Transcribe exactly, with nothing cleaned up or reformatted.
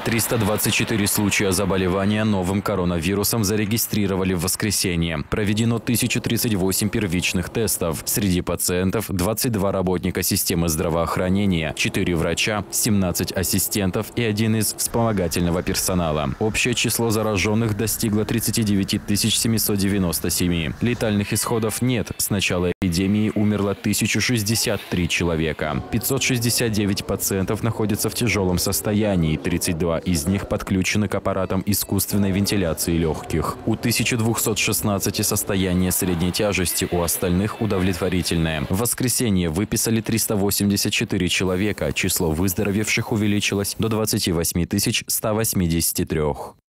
триста двадцать четыре случая заболевания новым коронавирусом зарегистрировали в воскресенье. Проведено тысяча тридцать восемь первичных тестов. Среди пациентов двадцать два работника системы здравоохранения, четыре врача, семнадцать ассистентов и один из вспомогательного персонала. Общее число зараженных достигло тридцати девяти тысяч семисот девяноста семи. Летальных исходов нет. С начала эпидемии умерло тысяча шестьдесят три человека. пятьсот шестьдесят девять пациентов находятся в тяжелом состоянии, тридцать два из них подключены к аппаратам искусственной вентиляции легких. У тысячи двухсот шестнадцати состояние средней тяжести, у остальных удовлетворительное. В воскресенье выписали триста восемьдесят четыре человека. Число выздоровевших увеличилось до двадцати восьми тысяч ста восьмидесяти трёх.